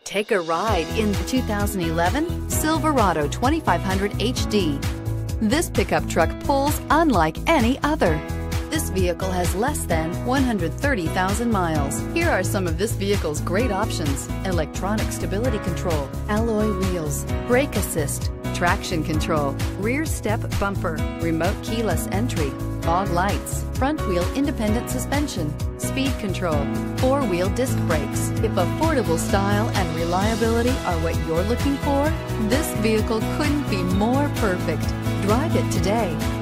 Take a ride in the 2011 Silverado 2500 HD. This pickup truck pulls unlike any other. This vehicle has less than 130,000 miles. Here are some of this vehicle's great options: electronic stability control, alloy wheels, brake assist, traction control, rear step bumper, remote keyless entry, fog lights, front wheel independent suspension, speed control, four-wheel disc brakes. If affordable style and reliability are what you're looking for, this vehicle couldn't be more perfect. Drive it today.